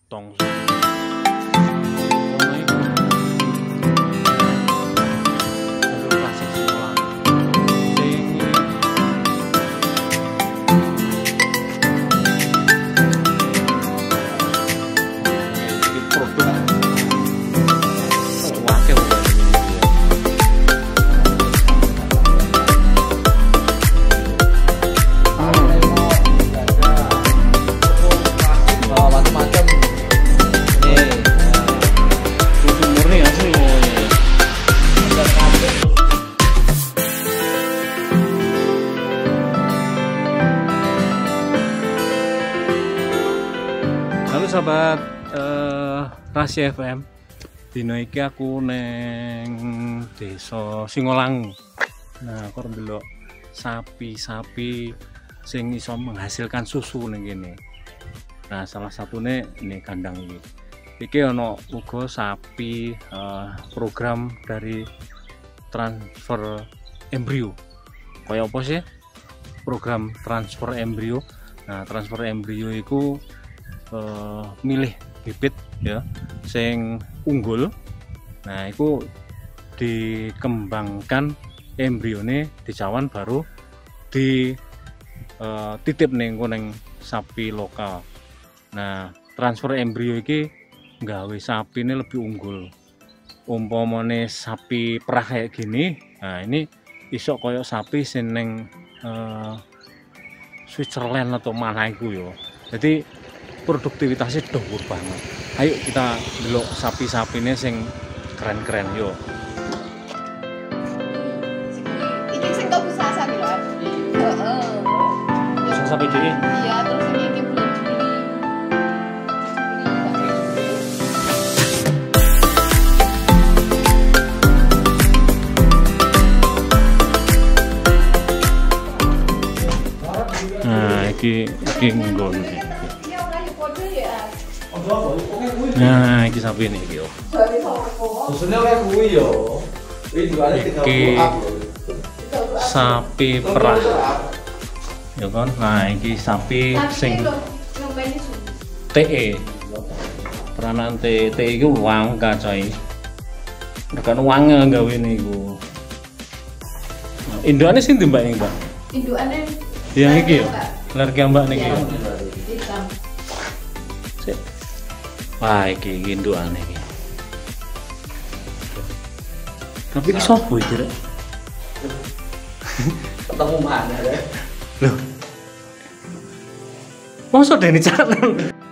tong. Halo sahabat Rahasia FM. Dino iki aku neng desa Singolangu. Nah, aku ndelok sapi-sapi sing iso menghasilkan susu ning kene. Nah, salah satunya ini kandang ini. Iki ono uga sapi program dari transfer embrio. Kaya apa sih? Program transfer embrio. Nah, transfer embrio itu milih bibit ya sing unggul. Nah itu dikembangkan embrione dicawan baru di titip neng sapi lokal. Nah transfer embrio ini nggawe sapi ini lebih unggul. Umpamane sapi perah kayak gini, nah ini isok koyok sapi seneng Switzerland atau mana itu yo. Jadi produktivitasnya dhuwur banget. Ayo kita delok sapi-sapine sing keren-keren yo. Iki sing kok bisa sapi lho. Heeh. Sing sapi dhewe. Iya, terus iki belum dibeli. Nah, iki nggon iki. Nah, iki sapi ini iki yo. Susunya kayak kuwi yo. Iki sapi perah. Ya kan? Nah, iki sapi sing TE. Peranan TE iku wangka coy. Rekan wange gawe niku. Indukane sing Mbak iki, Mbak? Indukane yang iki yo. Larga Mbak niki. Hitam. Wah, iki indukan iki. Tapi iki sopo iki, Rek? Ketemu mana ya? Loh. Mosok Deni Canan.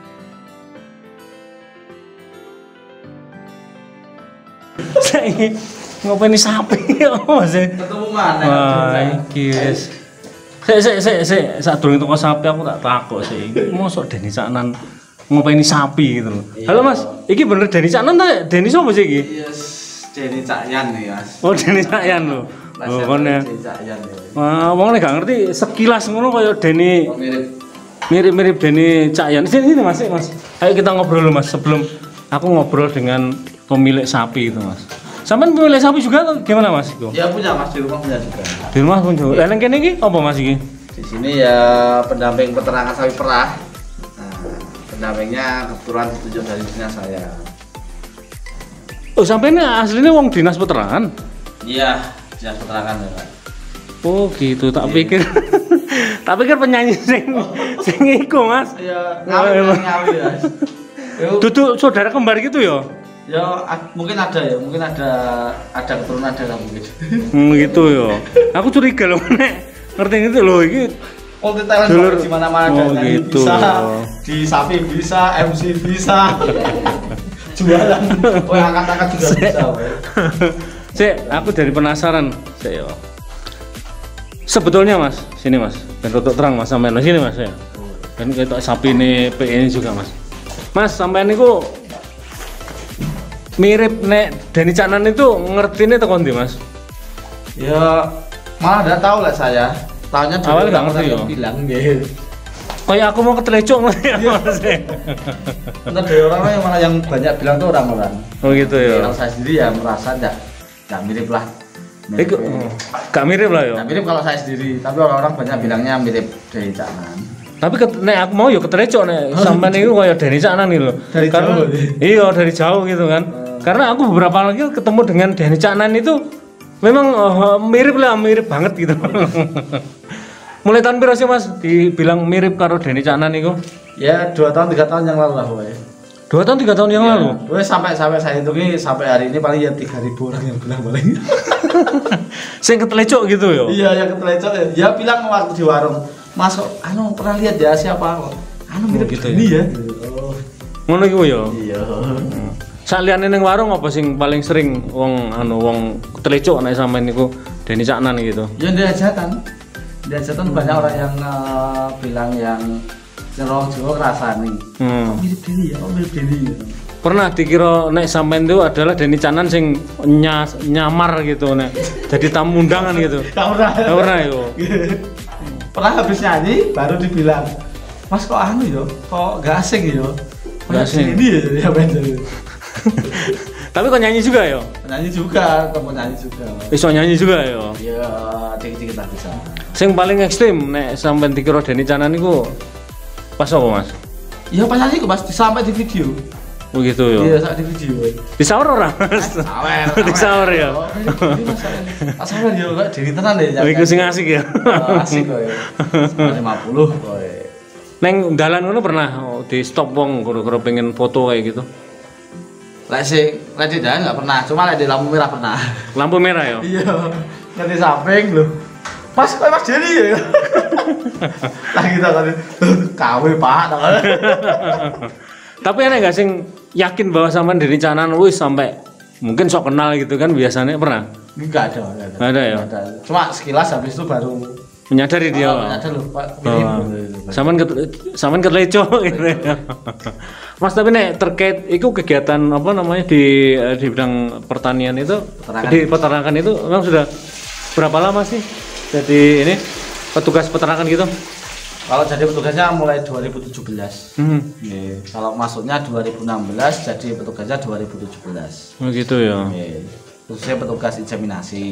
Saiki ngopeni sapi apa sih? Ketemu mana? Wah, iki wis. Sik, sadurunge teko sapi aku tak takok sih. Mosok Deni Canan ngopeni sapi gitu loh. Iya. Halo Mas, iki bener Deni Canan ta? Deni sapa sih iki? Yes, Deni Cakyan nih Mas. Oh, Deni Cakyan lho. Oh, kon ya. Deni Cakyan ya. Wah, wong nek gak ngerti sekilas ngono kaya Deni Oh, mirip. mirip-mirip Deni Cakyan. Sini Mas, Mas. Ayo kita ngobrol dulu Mas sebelum aku ngobrol dengan pemilik sapi itu Mas. Sampeyan pemilik sapi juga atau gimana Mas itu? Ya punya Mas, di rumah punya juga. Di rumah pun juga. Lah nang kene iki apa Mas iki? Di sini ya pendamping peternakan sapi perah. Nah, pendampingnya kebetulan ditunjuk dari dinas saya. Oh, sampeyan aslinya wong dinas peternakan. Iya, dinas peternakan ya Pak. Oh, gitu. Tak pikir tak pikir penyanyi sing iku Mas. Iya, ngawi ya. Duduk saudara kembar gitu ya? Ya mungkin ada ya, mungkin ada keturunan ada lah mungkin. Gitu ya. Aku curiga loh nek ngerti itu loh iki. Multi talent Dulur. di mana-mana Oh, nyanyi gitu. bisa, di sapi bisa, MC bisa, jualan, angkat-angkat juga bisa. Cek, aku dari penasaran. Cek yo. Sebetulnya Mas, sini Mas. Ben rotok terang Mas sampean sini Mas ya. Kan ketok sapi ini PE ini juga Mas. Mas, sampean niku mirip nek Deni Canan itu ngertine teko ndi Mas? Ya malah udah tahu lah saya. Tahunya dulu Awalnya nggak ngerti orang ya? bilang gitu. Kayak aku mau ketelecok Mas ya Mas. Entah dari orang yang malah yang banyak bilang tuh orang-orang. Oh gitu ya. Kalau saya sendiri ya merasa enggak mirip lah. Mirip. Iku gak mirip lah ya. Nggak mirip kalau saya sendiri, tapi orang-orang banyak bilangnya mirip dari Canan. Tapi nek aku mau ya ketrecok nek sampean niku kaya Deni Caknan iki lho. Dari Karena jauh, ya? iya dari jauh gitu kan. Karena aku beberapa kali ketemu dengan Deni Caknan itu memang mirip banget gitu. Mulai tahun piro sih Mas dibilang mirip karo Deni Caknan iku? Ya 2 tahun 3 tahun yang lalu lah woy. 2 tahun 3 tahun yang lalu. Woy, sampai saya hitungin sampai hari ini paling ya 3.000 orang yang bilang paling. Sing ketlecok gitu ya. Iya yang ketelecok ya. Dia bilang waktu di warung, Mas kok anu pernah lihat ya siapa kok? Anu mirip gitu Deni ya. Oh. Ngono iku ya. Iya. Saliyane ning warung apa sing paling sering wong ketlecok nek sampean niku Deni Caknan gitu. Ya di hajatan. Di hajatan banyak orang yang bilang yang orang Jawa ngrasani. Oh, mirip Deni ya, oh mirip Deni ya. Pernah dikira nek sampean itu adalah Deni Caknan sing nyamar gitu nek jadi tamu undangan gitu. Gak pernah. Gak pernah yo. Pernah habis nyanyi baru dibilang, Mas kok anu yo, kok gak asing yo. Gak asing. Ini ya main. Tapi kok nyanyi juga yo? Nyanyi juga, kamu nyanyi juga. Iso nyanyi juga yo. Ya, dikit-dikit lah bisa. Sing paling ekstrim nek sampean dikira Deni Caknan niku pas apa Mas? Iya pas nyanyi kok Mas sampai di video. Oh gitu yo. Iya, sampai di video. Disawer ora Mas? Sawer. Disawer ya. Ini Mas sawer yo kok Deni tenan deh. Iku sing asik ya. Asik kok ya. 50 kok. Neng dalan ngono pernah di stop wong gara-gara pengen foto kayak gitu. Lek di dalam nggak pernah, cuma lek di lampu merah pernah. Lampu merah ya. Iya, ngerti samping lho. Mas kok Mas Deni ya? Lagi tak kan KW Pak tak kan. Tapi aneh gak sing yakin bahwa sampean Deni Caknan wis sampai mungkin sok kenal gitu kan biasanya pernah? Enggak ada. Ada ya. Nggak ada. Cuma sekilas habis itu baru Menyadari dia. ada lho Pak. Sampean ketlecok gitu ya. Mas tapi nek terkait itu kegiatan apa namanya di bidang pertanian itu di peternakan itu memang sudah berapa lama sih jadi ini petugas peternakan gitu? Kalau jadi petugasnya mulai 2017. Nih, kalau masuknya 2016 jadi petugasnya 2017. Oh gitu ya. Khususnya petugas inseminasi.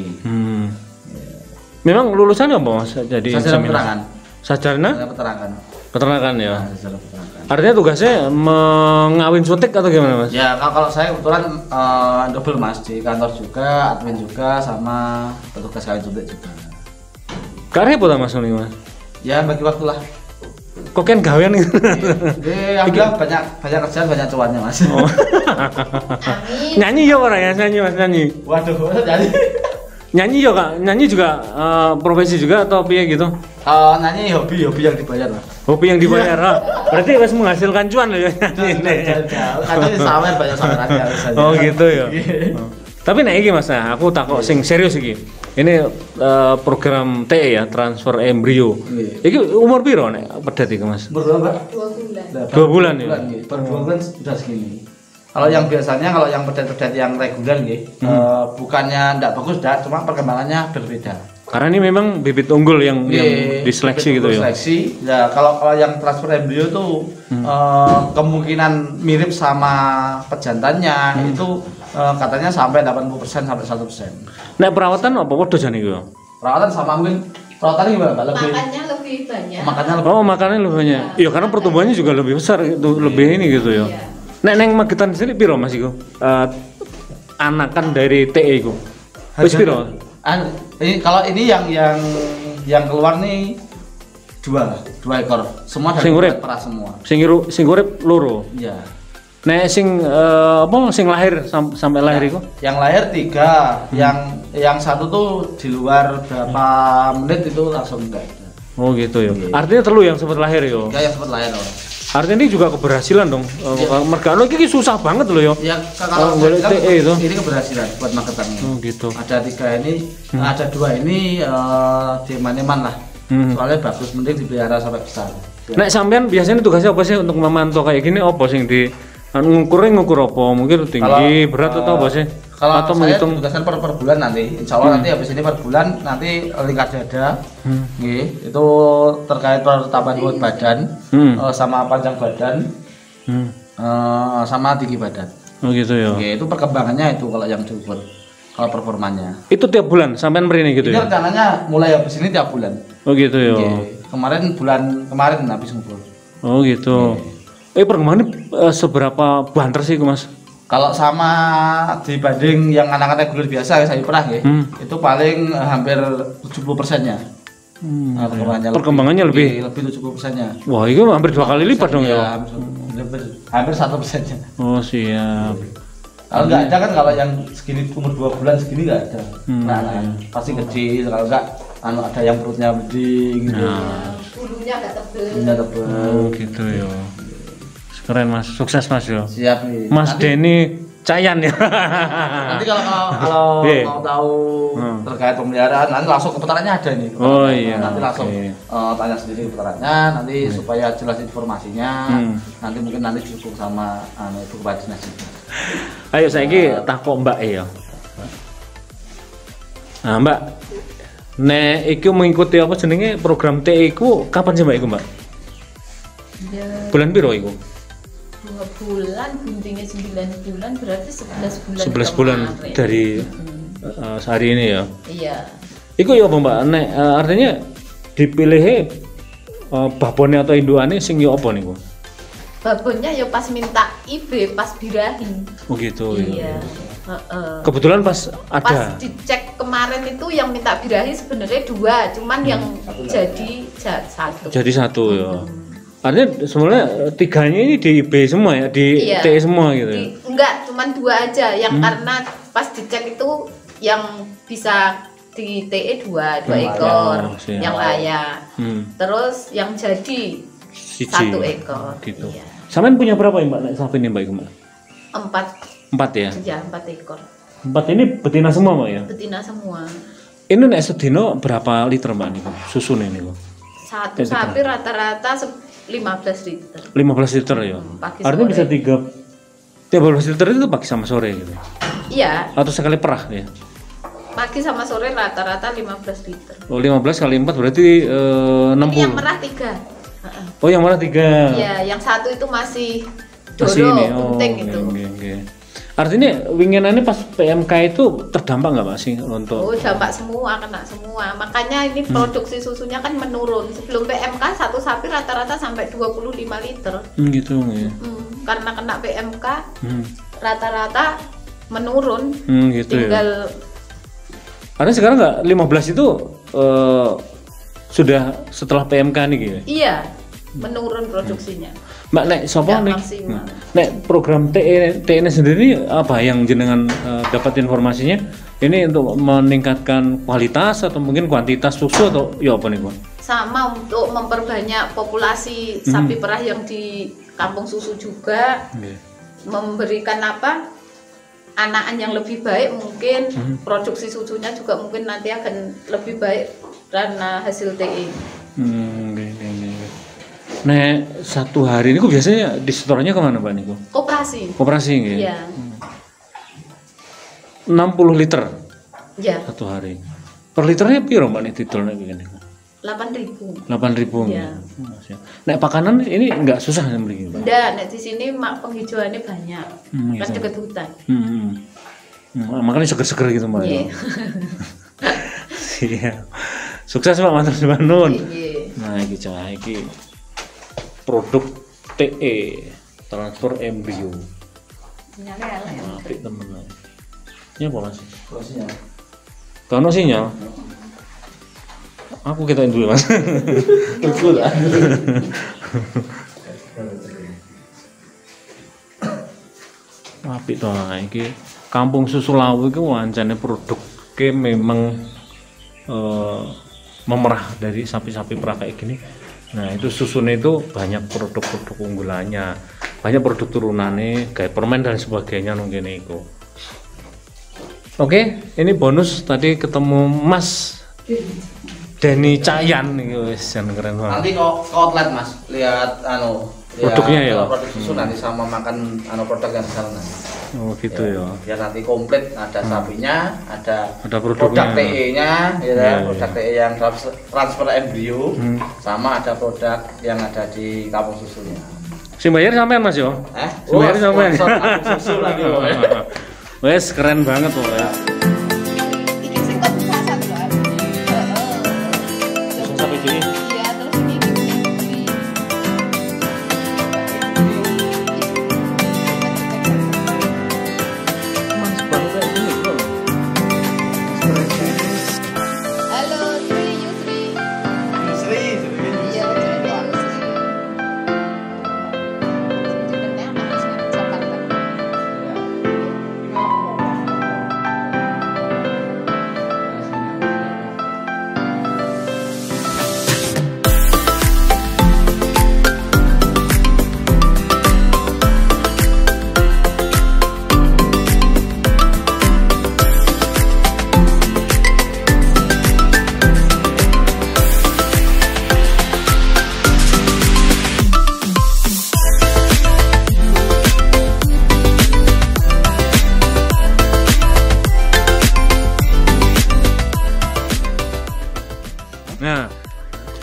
Memang lulusannya apa Mas jadi peternakan. Sarjana peternakan ya. Sarjana peternakan. Artinya tugasnya mengawin suntik atau gimana Mas? Ya kalau saya kebetulan double Mas di kantor juga, admin juga sama petugas kawin suntik juga. Gak repot Mas ini Mas? Ya bagi waktu lah. Kok kan gawean gitu? Alhamdulillah banyak kerjaan banyak cuannya Mas. Oh. Nyanyi ya orang ya nyanyi Mas nyanyi. Waduh, jadi Nyanyi ya Kak, nyanyi juga profesi juga atau piye gitu? nyanyi hobi yang dibayar lah. Hobi yang dibayar. Berarti harus menghasilkan cuan loh ya nyanyi ini. Kadang sawer banyak sawer aja. Oh gitu ya. Tapi nek iki Mas, aku takok sing serius iki. Ini program TE ya, transfer embrio. Iki umur piro nek pedet iki Mas? Berapa? 2 bulan. 2 bulan ya. Per 2 bulan sudah segini. Kalau yang biasanya kalau yang pedet-pedet yang reguler bukannya enggak bagus enggak, cuma perkembangannya berbeda. Karena ini memang bibit unggul yang diseleksi gitu ya. Seleksi. Ya kalau yang transfer embrio tuh kemungkinan mirip sama pejantannya itu katanya sampai 80% sampai 100%. Nek perawatan apa podo jane iku? Perawatan sama mungkin perawatan gimana Mbak? Makannya lebih banyak. Makannya lebih. Oh, makannya lebih banyak. Iya, karena pertumbuhannya juga lebih besar itu, lebih ini gitu ya. Nek neng Magetan sini piro Mas iku? Anakan dari TE iku. Wis piro? Ini kalau ini yang keluar nih dua ekor. Semua dari perah semua. Sing urip loro. Iya. Nek sing apa sing lahir sampai lahir iku? Yang lahir 3, yang satu tuh di luar berapa menit itu langsung enggak ada. Oh gitu ya. Artinya telu yang sempat lahir yo. Ya yang sempat lahir loh. Artinya ini juga keberhasilan dong. Mergano ini susah banget loh yo. Ya kalau boleh TE itu. Ini keberhasilan buat Magetan ini. Oh gitu. Ada 3 ini, ada 2 ini di Maneman lah. Soalnya bagus, mending dipelihara sampai besar. Nek sampean biasanya tugasnya apa sih untuk memantau kayak gini? Apa sing di ngukur apa? Mungkin tinggi, berat atau apa sih? Kalau atau saya menghitung tugaskan per bulan nanti, insya Allah nanti habis ini per bulan nanti lingkar dada, itu terkait pertambahan berat badan, sama panjang badan, sama tinggi badan. Oh gitu ya. Itu perkembangannya itu kalau yang diukur, kalau performanya. Itu tiap bulan sampean mrene gitu Ini ya? rencananya mulai habis ini tiap bulan. Oh gitu ya. bulan kemarin habis ngumpul. Oh gitu. Perkembangannya seberapa banter sih Mas? Kalau sama dibanding yang anak-anak reguler biasa saya pernah ya, itu paling hampir 70%-nya. Perkembangannya lebih 70%-nya. Wah, itu hampir 2 kali lipat dong ya. Hampir 1%-nya. Oh, siap. Kalau nggak ada kan, kalau yang segini umur 2 bulan segini nggak ada. Nah, pasti kecil. Kalau nggak, ada yang perutnya beding, gitu. Bulunya agak tebel. Bulunya tebel. Oh, gitu ya. Keren Mas, sukses Mas yo. Siap nih. Mas Denny Cayan ya. Nanti kalau mau tahu terkait pemeliharaan, nanti langsung ke peternakannya ada nih. Oh iya. Nanti langsung tanya sendiri ke peternakannya, nanti supaya jelas informasinya. Nanti mungkin cukup sama Ibu Kepala Dinas. Ayo saiki takok Mbak ya. Nah, Mbak, nek iku mengikuti apa jenenge program TE iku kapan sih Mbak iku, Mbak? Ya, Bulan piro iku? 2 bulan, guntingnya 9 bulan, berarti 11 bulan. 11 bulan kemarin. dari sehari ini ya. Iya. Iku ya apa Mbak? Nek artinya dipilih babone atau induane sing ya apa niku? Babonnya ya pas minta IB, pas birahi. Oh gitu Iya. Kebetulan pas ada. Pas dicek kemarin itu yang minta birahi sebenarnya 2, cuman yang jadi 1. Jadi 1 ya. Artinya sebenarnya 3-nya ini di IB semua ya, di Iya. TE semua gitu ya? Enggak, cuman 2 aja yang karena pas dicek itu yang bisa di TE 2 ekor, siap. yang layak. Terus yang jadi 1 ekor. Gitu. Iya. Sampean punya berapa ya Mbak nek sapi ini Mbak iku Mbak? 4 ya? Ya, 4 ekor. 4 ini betina semua Mbak ya? Betina semua. Ini nek sedino berapa liter Mbak niku? Susune niku? Satu sapi rata-rata 15 liter. 15 liter ya. Pagi Artinya sore. bisa 13 liter itu pagi sama sore gitu. Iya, Atau sekali perah ya. pagi sama sore rata-rata 15 liter. Oh 15 kali 4 berarti 60. Ini yang merah 3. Oh yang mana 3? Iya, yang 1 itu masih Masih doro, ini. bunting itu. Oke. Artinya winginannya pas PMK itu terdampak nggak Pak sih untuk? Oh, dampak semua, kena semua. Makanya ini produksi susunya kan menurun. Sebelum PMK satu sapi rata-rata sampai 25 liter. Gitu ya. Karena kena PMK rata-rata menurun. Gitu Tinggal ya. Karena sekarang nggak 15 itu sudah setelah PMK nih gitu. iya, menurun produksinya. Mbak nek sapa Nggak nek? maksimal. Nek program TE ini sendiri apa yang jenengan dapat informasinya? Ini untuk meningkatkan kualitas atau mungkin kuantitas susu atau ya apa nih Bu? Sama untuk memperbanyak populasi sapi perah yang di kampung susu juga. Memberikan apa? Anakan yang lebih baik, mungkin produksi susunya juga mungkin nanti akan lebih baik karena hasil TE. Nah, satu hari ini biasanya disetornya kemana Pak Niko? Koperasi. Koperasi nggih. Iya. 60 liter Ya, satu hari. Per liternya piro Mbak nih didol nek ngene? 8.000. 8.000. Iya. Nek pakanan ini enggak susah mriki Mbak. Enggak, nek di sini penghijauannya banyak. Kan dekat hutan. Makanya seger-seger gitu Mbak. Iya. Iya. Sukses Pak, matur nuwun. Iya. Nah, iki produk TE, transfer embrio. Sinyalnya ala ya. Apik temen. Ini apa Mas? Prosesnya. Kono sinyal. Aku kita dulu Mas. Betul lah. Apik to iki. Kampung Susu Lawu iki wancane produknya memang memerah dari sapi-sapi perah kayak gini. Nah itu susunya itu banyak produk-produk unggulannya, banyak produk turunannya kayak permen dan sebagainya mungkin itu. Oke, ini bonus tadi ketemu Mas Denny Cayan nih wis keren banget. Nanti kok ke outlet Mas, lihat Produknya ya? Produk susu nanti sama makan produk yang di sana. Oh gitu ya. Biar nanti komplit, ada sapinya, ada produknya. produk TE-nya, Iya, produk TE yang transfer embrio, sama ada produk yang ada di kampung susunya. Si bayar sampean Mas yo? Si bayar sampean. Susu lagi. Wes keren banget loh ya. Ini sing kok bisa satu lah. Susu sapi sini. Iya, terus ini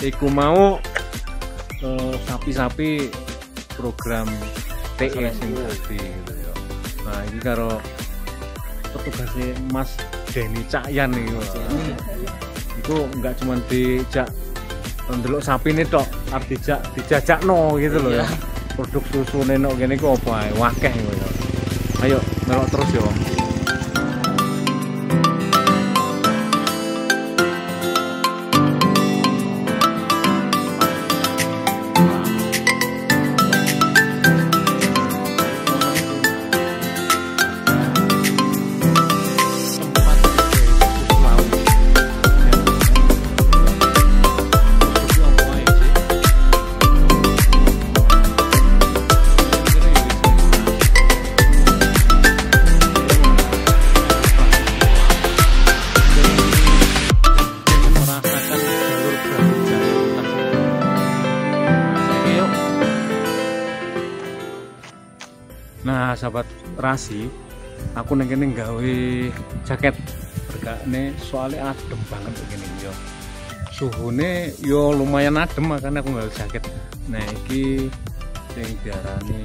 iku mau sapi-sapi program TE sing tadi gitu ya. Nah, ini karo petugasnya Mas Denny Cakyan nih. Iku enggak cuma dijak ndelok sapi ini tok, arep dijajakno gitu loh ya. Produk susu nenok gini ku apa ae, wakeh gitu ya. Ayo melok terus ya. Nah, sahabat Rasi, aku neng kene gawe jaket berkane soalnya adem banget begini yo. Suhune yo lumayan adem makanya aku gawe jaket. Nah, iki sing diarani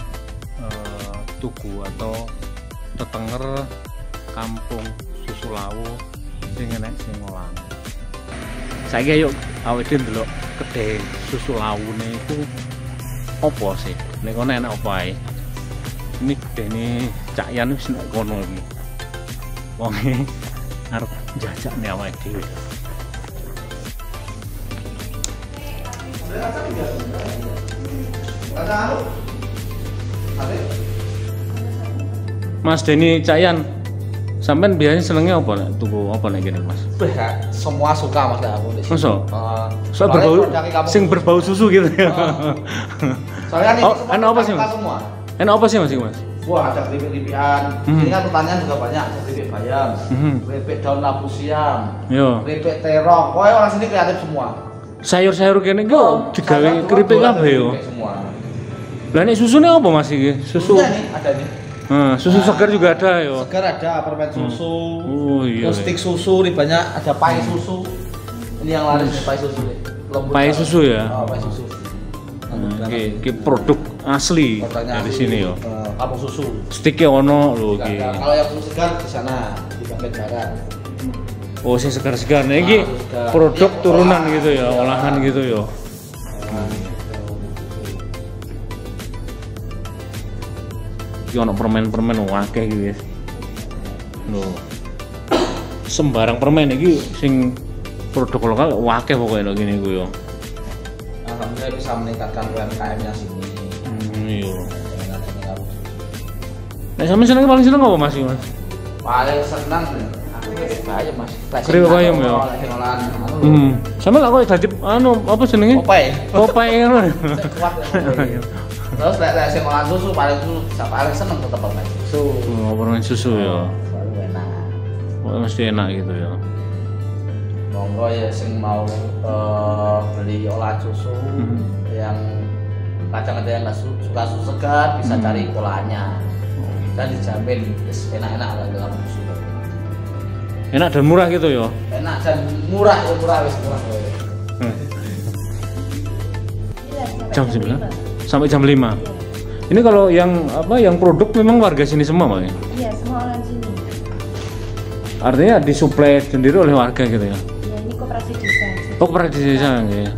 tugu atau tetenger kampung Susu Lawu sing enek sing ngolang. Saiki yuk awake dhewe ndelok kedai Susu Lawune iku opo sih? Nek kono enak opo ae? Ini Denny Cakyan wis nek kono iki. Wonge arep njajak nek awake dhewe. Mas Denny Cakyan, sampean biasanya senengnya apa nek tuku apa nek kene, Mas? Semua suka Mas aku di sini. Masa? Soal berbau susu gitu ya. Soalnya ini enak apa sih, Mas? Semua. Enak apa sih, Mas? Wah, ada keripik-keripikan. Ini kan pertanyaan juga banyak, ada keripik bayam, keripik daun labu siam, keripik terong. Pokoknya orang sini kreatif semua. Sayur-sayur kene kok digawe keripik kabeh yo. Semua. Lah nek susune apa Mas iki? Susu. Nih, ada nih. Susu segar juga ada yo. Segar ada, permen susu. Oh iya. Stik susu, nih banyak ada pai susu. Ini yang laris nih, pai susu nih. Pai susu ya. Oh, pai susu. Iki produk asli dari sini yo. Kampung susu. Stiknya ono lho iki. Kalau yang susu segar di sana di Bangkit Barat. Oh, sing segar-segar. Nah, iki produk turunan gitu ya, olahan gitu ya. Iki ono permen-permen akeh iki wis. Lho. Sembarang permen iki sing produk lokal akeh pokoknya gini ku yo. Alhamdulillah bisa meningkatkan UMKM-nya sini. Iya. Nek sampeyan seneng paling seneng apa Mas? Paling seneng aku keripik bayam Mas. Keripik bayam ya. Sampeyan lak kok dadi anu apa jenenge? Popeye ngono. Kuat. Terus lek sing olahan susu paling seneng tetep permen susu. Oh, permen susu ya. Paling enak. Oh, mesti enak gitu ya. Monggo ya sing mau beli olahan susu yang kadang ada yang nggak suka susu segar bisa cari olahannya dan dijamin enak-enak lah dalam susu. Enak dan murah gitu ya. Enak dan murah ya murah. Iya, Jam 9 sampai jam 5. Ini kalau yang apa yang produk memang warga sini semua Bang ya? Iya, semua orang sini. Artinya disuplai sendiri oleh warga gitu ya? Ya, ini koperasi desa. Oh, koperasi desa ya.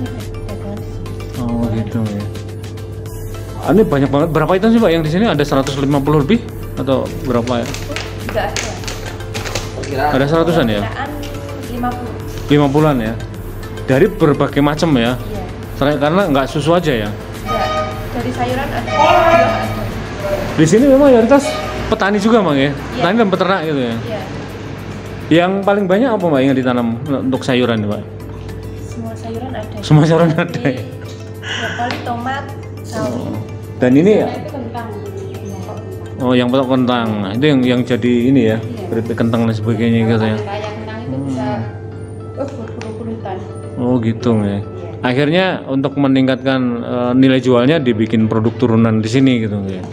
Oh, gitu ya. Ini banyak banget. Berapa item sih Pak yang di sini? Ada 150 lebih atau berapa ya? Enggak ada. Ada 100-an ya? 50. 50-an ya. Dari berbagai macam ya. Iya. Karena nggak susu aja ya. Enggak, dari sayuran ada. Di sini memang mayoritas petani juga Bang ya. Iya. Petani dan peternak gitu ya. Iya. Yang paling banyak apa Mbak yang ditanam untuk sayuran Pak? Semua sayuran ada. Semua sayuran ada. Brokoli, tomat, sawi. Dan ini ya. Itu kentang. Oh, yang petok kentang. Nah, itu yang jadi ini ya. Keripik kentang dan sebagainya gitu ya. Kayak kentang itu bisa berpuluh-puluh ton. Oh, gitu ya. Akhirnya untuk meningkatkan nilai jualnya dibikin produk turunan di sini gitu ya.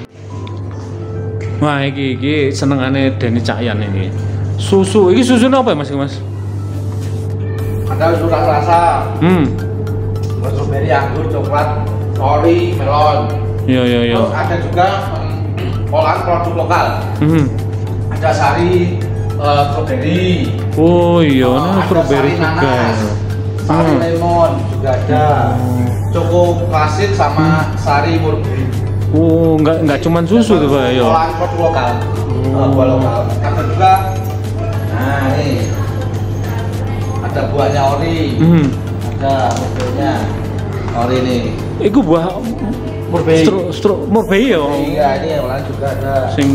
Wah, iki senengane Denny Cakyan ini. Susu, ini susunya apa ya Mas? Ada Ada suka rasa. Strawberry, anggur, coklat, ori, melon. Iya. Terus ada juga olahan produk lokal. Ada sari strawberry. Oh iya, ada strawberry sari juga. nanas, sari lemon juga ada. Cukup klasik sama sari murni. Oh, enggak cuman susu tuh Pak ya. Olahan produk lokal. Buah lokal. Ada juga nah ini ada buahnya ori. Ada mobilnya ori nih. Iku buah Murbei. Murbei ya. Iya, ini olahan juga ada.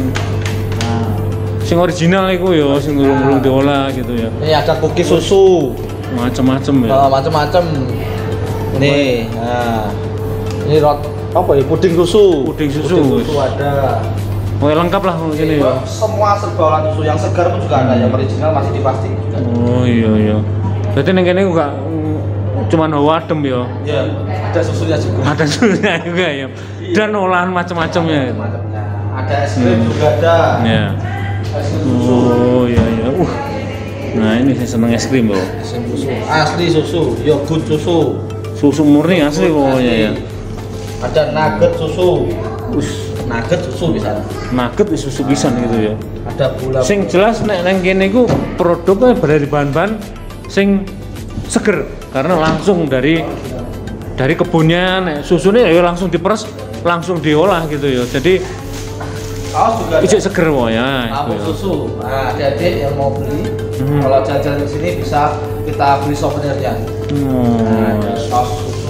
Sing original iku ya, sing belum diolah gitu ya. Ini ada cookies susu. Macam-macam ya. Macam-macam. Nih, nah. Ini apa ya? Puding susu. Puding susu. Puding susu ada. Oh, lengkap lah ini ya. Semua serba olahan susu yang segar pun juga ada, yang original masih di plastik juga. Oh iya. Berarti neng kene enggak cuman hawa adem ya. Iya, ada susunya juga. Ada susunya juga ya. Dan olahan macam-macamnya. Macamnya. Ada es krim juga ada. Iya. Es krim susu. Oh iya. Nah, ini saya seneng es krim, Bro. Es krim susu. Asli susu, yogurt susu. Susu murni asli pokoknya ya. Ada nugget susu. Nugget susu bisa. Nugget susu pisan gitu ya. Ada gula. Sing jelas nek nang kene iku produknya dari bahan-bahan sing seger karena langsung dari kebunnya. Nek susunya ya langsung diperes, langsung diolah gitu ya. Jadi kaos juga ijek seger pokoknya. kampung susu. Nah, adik-adik yang mau beli kalau jajan di sini bisa kita beli souvenirnya. Nah, kaos susu.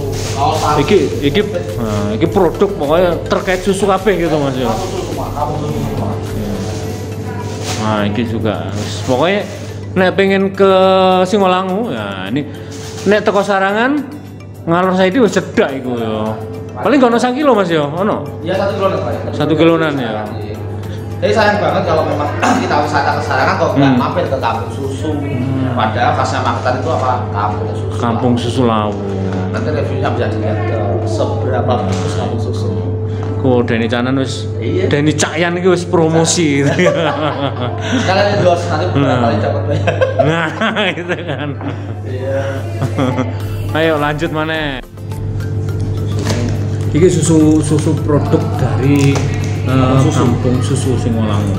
Iki produk pokoknya terkait susu kabeh gitu Mas ya. Kampung susu semua. Nah, iki juga pokoknya nek pengen ke Singolangu ya ini nek teko Sarangan ngalor saiki wis cedak iku ya. Paling gak ono 1 kilo Mas ya, ono? Iya 1 kiloan Pak. 1 kiloan ya. Jadi sayang banget kalau memang kita wisata ke Sarangan kok nggak mampir ke kampung susu. Padahal khasnya Magetan itu apa? Kampung susu. Kampung susu Lawu. Nanti reviewnya bisa dilihat seberapa bagus kampung susu. Kok Deni Canan wis Deni Cakyan iki wis promosi gitu. Kalian endorse nanti berapa kali dapat bayar. Nah, itu kan. Iya. Ayo lanjut mana? Iki susu produk dari Kampung Susu Singolangu.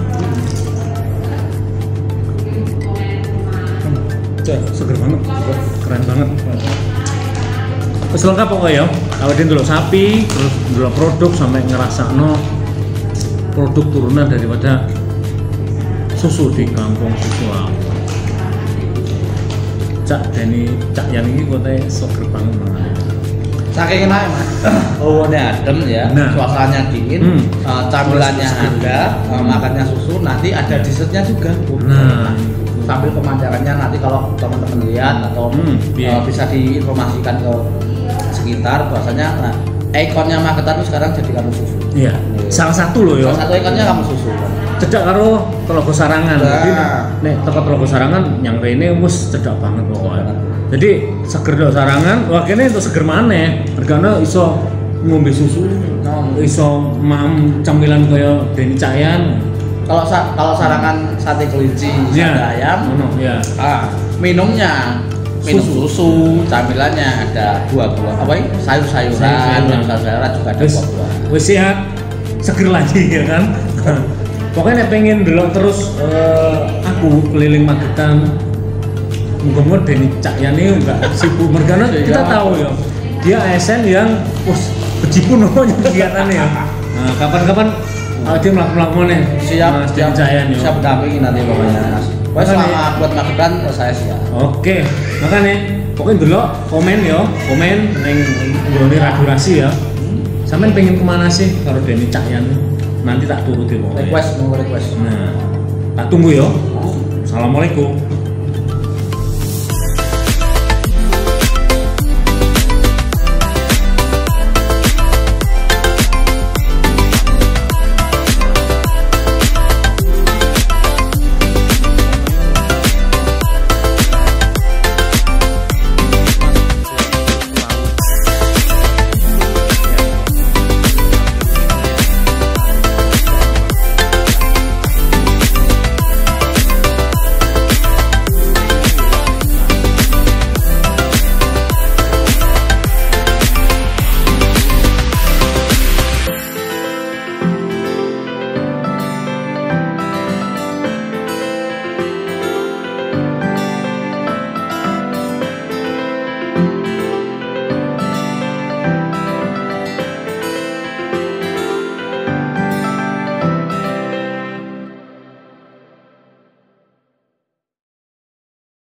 Seger banget, keren banget. Wis lengkap pokoknya ya. Awalnya dulu sapi, terus dulu produk sampai ngerasakno produk turunan daripada susu di Kampung Susu Lawu. Cak yang ini kotanya seger banget. Saking enak Mas. Hawane adem ya, suasananya dingin, camilannya ada, makannya susu, nanti ada dessertnya juga. Nah, sambil pemandangannya nanti kalau teman-teman lihat atau bisa diinformasikan ke sekitar, bahwasanya ikonnya Magetan itu sekarang jadi kampung susu. Iya. Salah satu loh ya. Salah satu ikonnya kampung susu. Cedak karo Telaga Sarangan. Jadi nek teko Telaga Sarangan yang rene wis cedak banget pokoknya. Jadi seger do Sarangan, wah kene itu seger maneh. Mergane iso ngombe susu, iso mam camilan kaya Deni Cakyan. Kalau Sarangan sate kelinci, sate ayam, ya. Minumnya minum susu, camilannya ada buah-buah, apa ini? Sayur-sayuran juga ada buah-buah. Wis sehat, seger lagi ya kan. Pokoknya pengen delok terus aku keliling Magetan. Muga-muga Deni Cakyan ini enggak sibuk mergana kita tahu ya. Dia ASN yang bejipun pokoknya kegiatannya ya. Nah, kapan-kapan dia melakukan nih siap Cakyan ya. Siap dampingi nanti pokoknya. Wes selama buat Magetan saya siap. Oke, makanya pokoknya dulu komen ya, komen neng nggone radurasi ya. Sampeyan pengen kemana sih kalau Deni Cakyan? Nanti tak turuti pokoknya. Request. Nah, tak tunggu ya. Assalamualaikum.